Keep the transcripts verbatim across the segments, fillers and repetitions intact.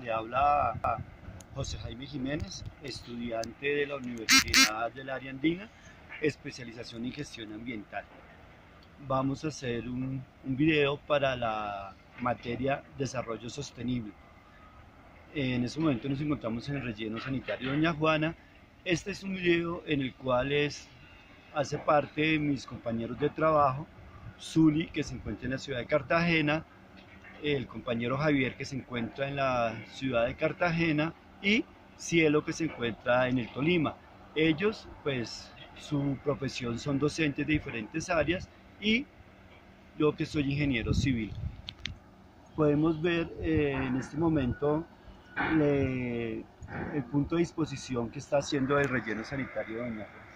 Le habla José Jaime Jiménez, estudiante de la Universidad del Área Andina, especialización en gestión ambiental. Vamos a hacer un, un video para la materia Desarrollo Sostenible. En este momento nos encontramos en el relleno sanitario Doña Juana. Este es un video en el cual es, hace parte de mis compañeros de trabajo, Zuli, que se encuentra en la ciudad de Cartagena, el compañero Javier, que se encuentra en la ciudad de Cartagena, y Cielo, que se encuentra en el Tolima. Ellos, pues, su profesión son docentes de diferentes áreas y yo que soy ingeniero civil. Podemos ver eh, en este momento le, el punto de disposición que está haciendo el relleno sanitario Doña Juana.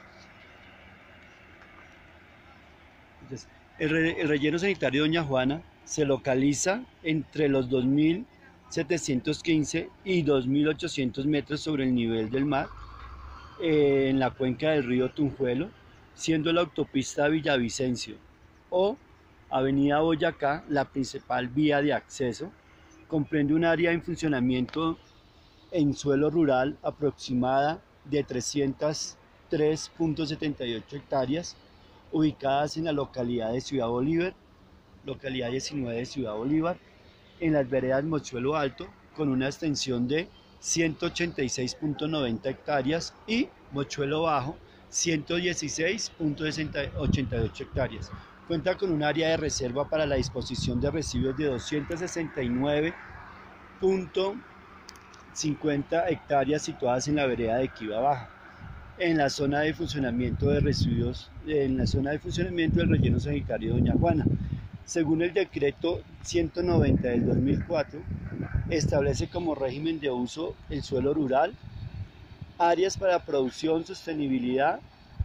Entonces, el, re, el relleno sanitario Doña Juana se localiza entre los dos mil setecientos quince y dos mil ochocientos metros sobre el nivel del mar, eh, en la cuenca del río Tunjuelo, siendo la autopista Villavicencio o Avenida Boyacá la principal vía de acceso. Comprende un área en funcionamiento en suelo rural aproximada de trescientas tres punto setenta y ocho hectáreas, ubicadas en la localidad de Ciudad Bolívar, localidad diecinueve de Ciudad Bolívar, en las veredas Mochuelo Alto, con una extensión de ciento ochenta y seis punto noventa hectáreas, y Mochuelo Bajo, ciento dieciséis punto ochenta y ocho hectáreas. Cuenta con un área de reserva para la disposición de residuos de doscientas sesenta y nueve punto cincuenta hectáreas situadas en la vereda de Quiva Baja, en la zona de funcionamiento de residuos, en la zona de funcionamiento del relleno sanitario Doña Juana. Según el decreto ciento noventa del dos mil cuatro, establece como régimen de uso el suelo rural, áreas para producción, sostenibilidad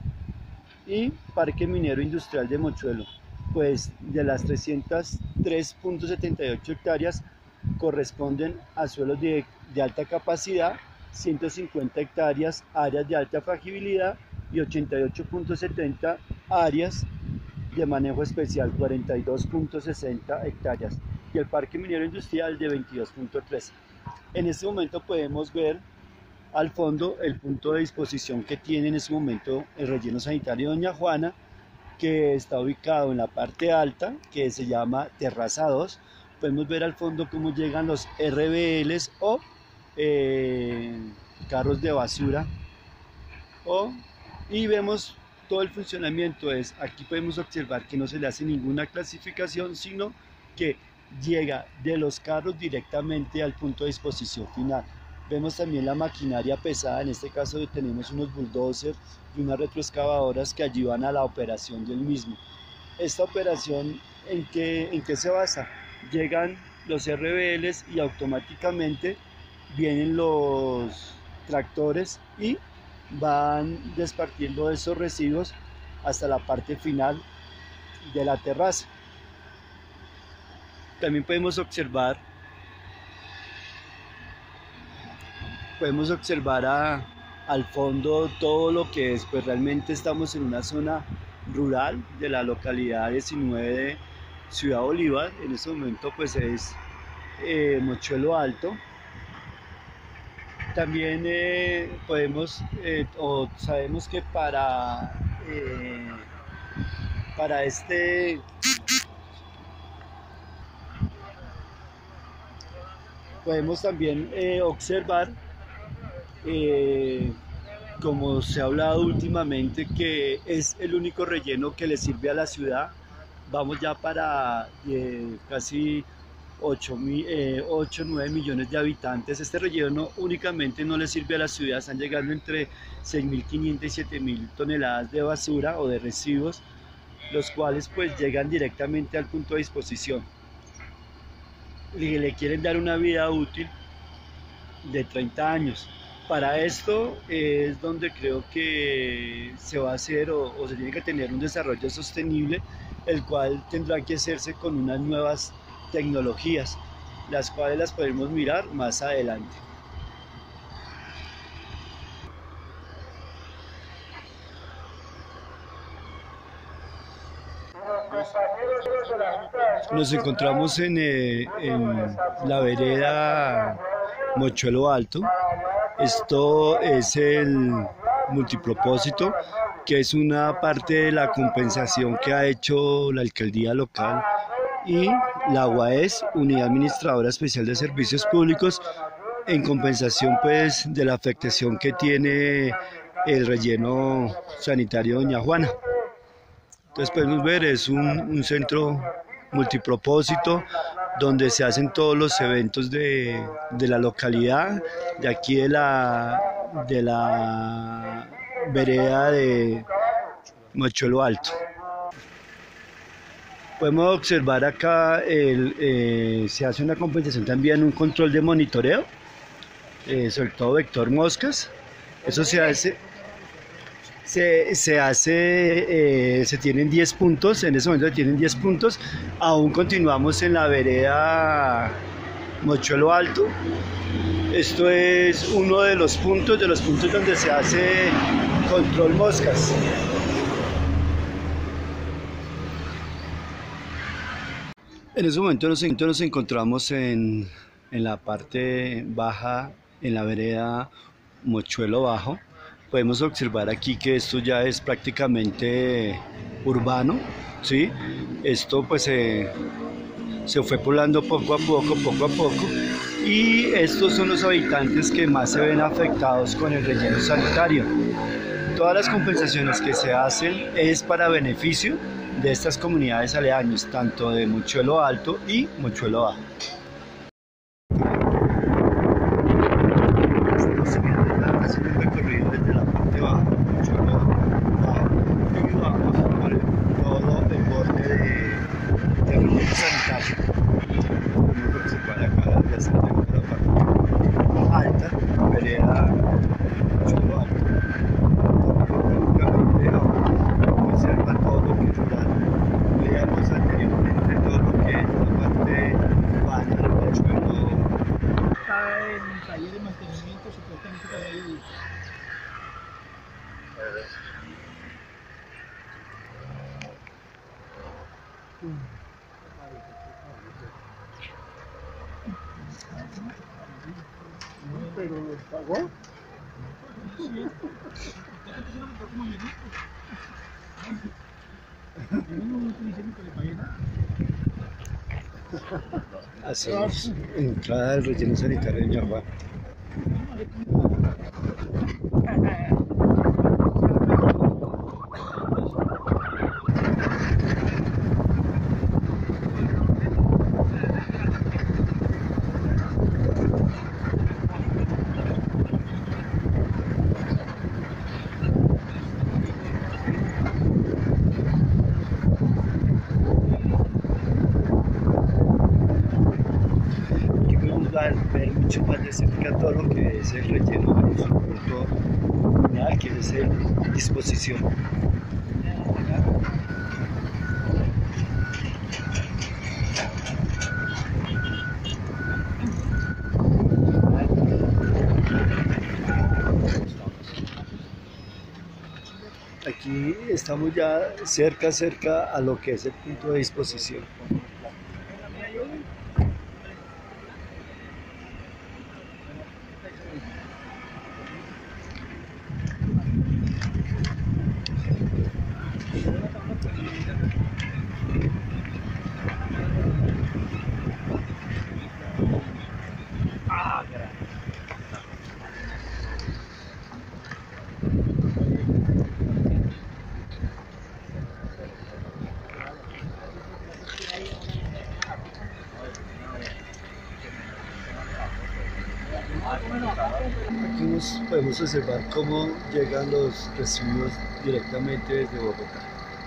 y parque minero industrial de Mochuelo. Pues de las trescientas tres punto setenta y ocho hectáreas corresponden a suelos de, de alta capacidad, ciento cincuenta hectáreas áreas de alta fragilidad y ochenta y ocho punto setenta áreas de manejo especial, cuarenta y dos punto sesenta hectáreas, y el parque minero industrial de veintidós punto trece. En este momento podemos ver al fondo el punto de disposición que tiene en este momento el relleno sanitario Doña Juana, que está ubicado en la parte alta, que se llama Terraza dos. Podemos ver al fondo cómo llegan los R B Ls o eh, carros de basura, o, y vemos todo el funcionamiento. Es, aquí podemos observar que no se le hace ninguna clasificación, sino que llega de los carros directamente al punto de disposición final. Vemos también la maquinaria pesada, en este caso tenemos unos bulldozers y unas retroexcavadoras que ayudan a la operación del mismo. Esta operación, ¿en qué, en qué se basa? Llegan los R B Ls y automáticamente vienen los tractores y van despartiendo esos residuos hasta la parte final de la terraza. También podemos observar podemos observar a, al fondo todo lo que es, pues realmente estamos en una zona rural de la localidad diecinueve de Ciudad Bolívar. En este momento pues es eh, Mochuelo Alto. También eh, podemos eh, o sabemos que para eh, para este podemos también eh, observar, eh, como se ha hablado últimamente, que es el único relleno que le sirve a la ciudad. Vamos ya para eh, casi ocho, nueve millones de habitantes. Este relleno únicamente no le sirve a la ciudad, están llegando entre seis mil quinientas y siete mil toneladas de basura o de residuos, los cuales pues llegan directamente al punto de disposición. Y le quieren dar una vida útil de treinta años. Para esto es donde creo que se va a hacer o, o se tiene que tener un desarrollo sostenible, el cual tendrá que hacerse con unas nuevas tecnologías, las cuales las podemos mirar más adelante. Nos encontramos en, eh, en la vereda Mochuelo Alto. Esto es el multipropósito, que es una parte de la compensación que ha hecho la alcaldía local y la U A E S, Unidad Administradora Especial de Servicios Públicos, en compensación pues de la afectación que tiene el relleno sanitario Doña Juana. Entonces podemos ver, es un, un centro multipropósito donde se hacen todos los eventos de, de la localidad, de aquí de la, de la vereda de Mochuelo Alto. Podemos observar acá, el, eh, se hace una compensación también, un control de monitoreo, eh, sobre todo vector moscas. Eso se hace, se, se hace, eh, se tienen diez puntos, en ese momento se tienen diez puntos. Aún continuamos en la vereda Mochuelo Alto. Esto es uno de los puntos, de los puntos donde se hace control moscas. En ese momento nos, nos encontramos en, en la parte baja, en la vereda Mochuelo Bajo. Podemos observar aquí que esto ya es prácticamente urbano, ¿sí? Esto pues eh, se fue poblando poco a poco, poco a poco, y estos son los habitantes que más se ven afectados con el relleno sanitario. Todas las compensaciones que se hacen es para beneficio de estas comunidades aledañas, tanto de Mochuelo Alto y Mochuelo Bajo. Estamos haciendo un recorrido desde la parte baja, Mochuelo Bajo, y vamos por todo el borde de, de relleno sanitario. Podemos observar acá ya se encuentra la parte alta, vereda Mochuelo Alto. Observa todo lo que es rural. Veíamos anteriormente todo lo que es la parte urbana del Mochuelo. Está en taller de mantenimiento, supuestamente por ahí. ¿Pero lo pagó? Así es, entrada del relleno sanitario de Doña Juana. Ver mucho más de cerca todo lo que es el relleno de su punto comunal, que es el disposición. Aquí estamos ya cerca, cerca a lo que es el punto de disposición. Aquí nos podemos observar cómo llegan los residuos directamente desde Bogotá.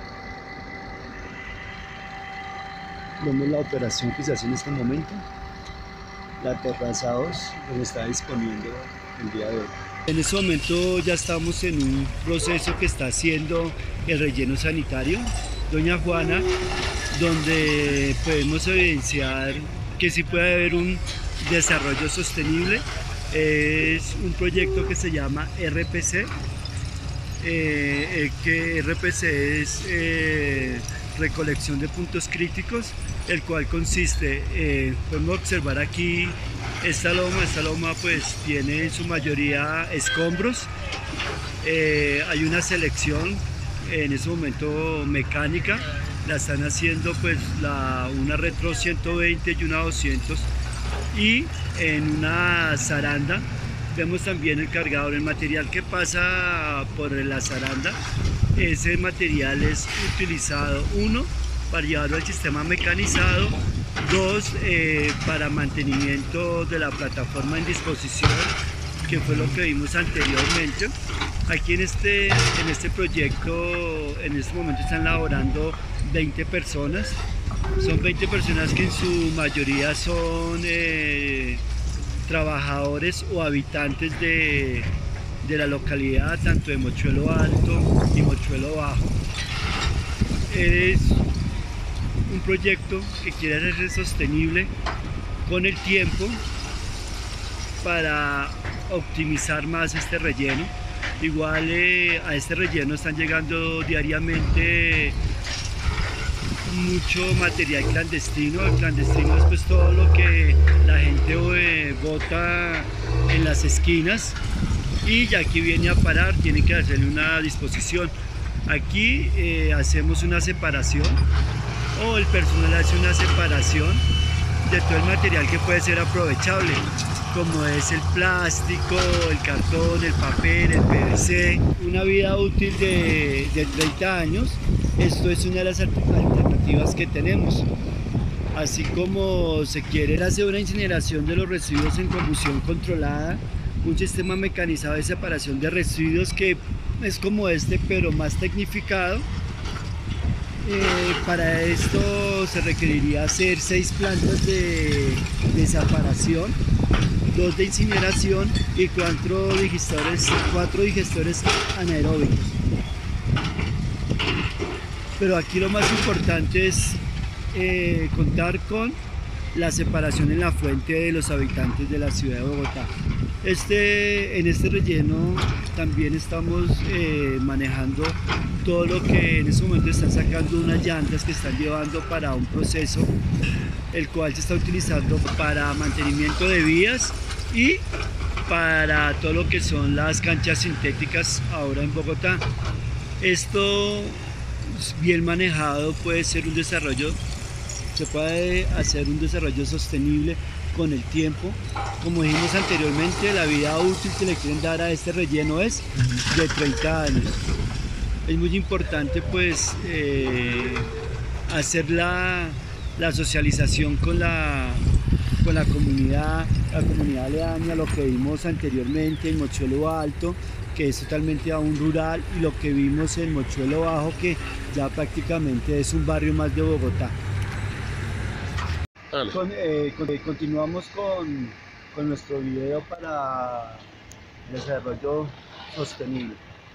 Vemos la operación que se hace en este momento, la terraza dos, donde está disponiendo el día de hoy. En este momento ya estamos en un proceso que está haciendo el relleno sanitario Doña Juana, donde podemos evidenciar que sí puede haber un desarrollo sostenible. Es un proyecto que se llama R P C, eh, que R P C es eh, recolección de puntos críticos, el cual consiste, eh, podemos observar aquí esta loma, esta loma pues tiene en su mayoría escombros, eh, hay una selección en ese momento mecánica, la están haciendo pues la, una retro ciento veinte y una doscientos, y en una zaranda vemos también el cargador. El material que pasa por la zaranda, ese material es utilizado, uno, para llevarlo al sistema mecanizado, dos, eh, para mantenimiento de la plataforma en disposición, que fue lo que vimos anteriormente. Aquí en este, en este proyecto, en este momento están laborando veinte personas, son veinte personas que en su mayoría son eh, trabajadores o habitantes de, de la localidad, tanto de Mochuelo Alto y Mochuelo Bajo. Es un proyecto que quiere ser sostenible con el tiempo para optimizar más este relleno. Igual eh, a este relleno están llegando diariamente mucho material clandestino. El clandestino es pues todo lo que la gente eh, bota en las esquinas, y ya aquí viene a parar, tienen que hacerle una disposición. Aquí eh, hacemos una separación, o el personal hace una separación de todo el material que puede ser aprovechable, como es el plástico, el cartón, el papel, el P V C. Una vida útil de, de treinta años, esto es una de las alternativas que tenemos. Así como se quiere hacer una incineración de los residuos en combustión controlada, un sistema mecanizado de separación de residuos que es como este pero más tecnificado. Eh, para esto se requeriría hacer seis plantas de, de separación, dos de incineración y cuatro digestores, cuatro digestores anaeróbicos. Pero aquí lo más importante es eh, contar con la separación en la fuente de los habitantes de la ciudad de Bogotá. Este, en este relleno también estamos eh, manejando todo lo que en este momento están sacando unas llantas que están llevando para un proceso, el cual se está utilizando para mantenimiento de vías y para todo lo que son las canchas sintéticas ahora en Bogotá. Esto bien manejado puede ser un desarrollo, se puede hacer un desarrollo sostenible con el tiempo. Como dijimos anteriormente, la vida útil que le quieren dar a este relleno es de treinta años. Es muy importante pues eh, hacer la, la socialización con la, con la comunidad, la comunidad aledaña, lo que vimos anteriormente en Mochuelo Alto, que es totalmente aún rural, y lo que vimos en Mochuelo Bajo, que ya prácticamente es un barrio más de Bogotá. Con, eh, con, eh, continuamos con, con nuestro video para desarrollo sostenible.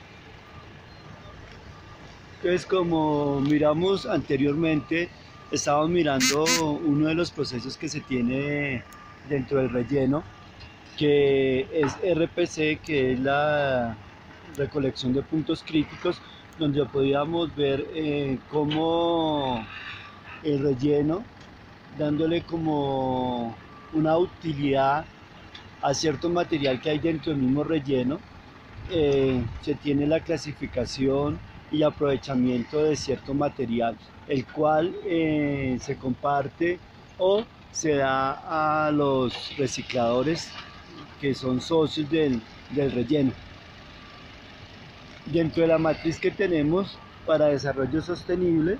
Entonces, como miramos anteriormente, estábamos mirando uno de los procesos que se tiene dentro del relleno, que es R P C, que es la recolección de puntos críticos, donde podíamos ver eh, cómo el relleno, dándole como una utilidad a cierto material que hay dentro del mismo relleno, eh, se tiene la clasificación y aprovechamiento de cierto material, el cual eh, se comparte o se da a los recicladores que son socios del, del relleno. Dentro de la matriz que tenemos para desarrollo sostenible,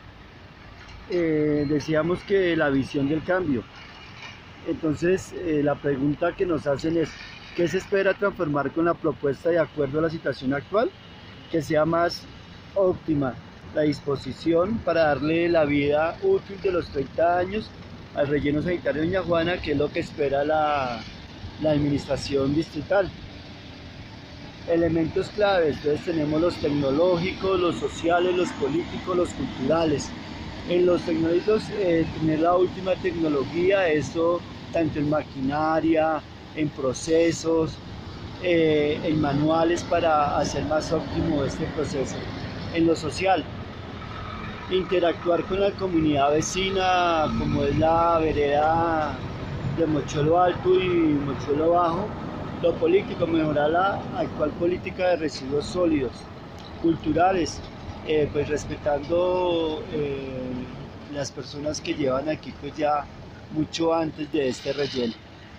Eh, decíamos que la visión del cambio. Entonces eh, la pregunta que nos hacen es: ¿qué se espera transformar con la propuesta de acuerdo a la situación actual? Que sea más óptima la disposición para darle la vida útil de los treinta años al relleno sanitario de Doña Juana, que es lo que espera la, la administración distrital. Elementos claves, entonces tenemos los tecnológicos, los sociales, los políticos, los culturales. En los tecnológicos, eh, tener la última tecnología, esto tanto en maquinaria, en procesos, eh, en manuales para hacer más óptimo este proceso. En lo social, interactuar con la comunidad vecina, como es la vereda de Mochuelo Alto y Mochuelo Bajo. Lo político, mejorar la actual política de residuos sólidos. Culturales, eh, pues respetando eh, las personas que llevan aquí pues ya mucho antes de este relleno.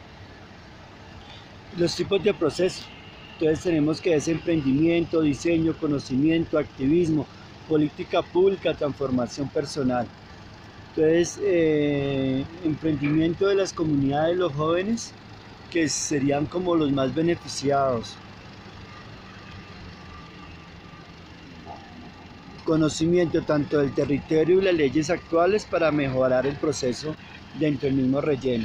Los tipos de proceso. Entonces tenemos que es emprendimiento, diseño, conocimiento, activismo, política pública, transformación personal. Entonces, eh, emprendimiento de las comunidades, los jóvenes, que serían como los más beneficiados. Conocimiento tanto del territorio y las leyes actuales para mejorar el proceso dentro del mismo relleno.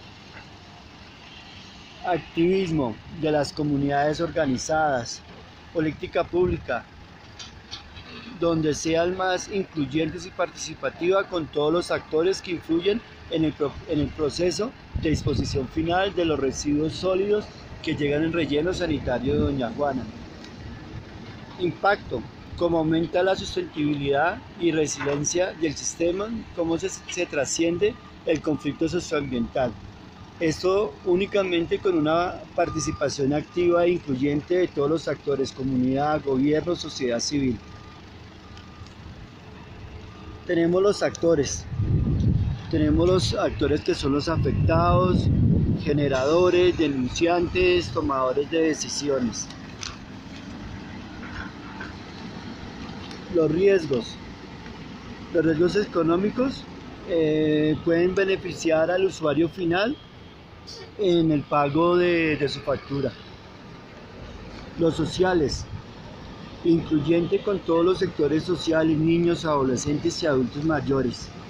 Activismo de las comunidades organizadas, política pública, donde sean más incluyentes y participativa con todos los actores que influyen en el, en el proceso de disposición final de los residuos sólidos que llegan en relleno sanitario de Doña Juana. Impacto, cómo aumenta la sustentabilidad y resiliencia del sistema, cómo se, se trasciende el conflicto socioambiental. Esto únicamente con una participación activa e incluyente de todos los actores, comunidad, gobierno, sociedad civil. Tenemos los actores, tenemos los actores que son los afectados, generadores, denunciantes, tomadores de decisiones. Los riesgos, los riesgos económicos eh, pueden beneficiar al usuario final en el pago de, de su factura. Los sociales, incluyente con todos los sectores sociales, niños, adolescentes y adultos mayores.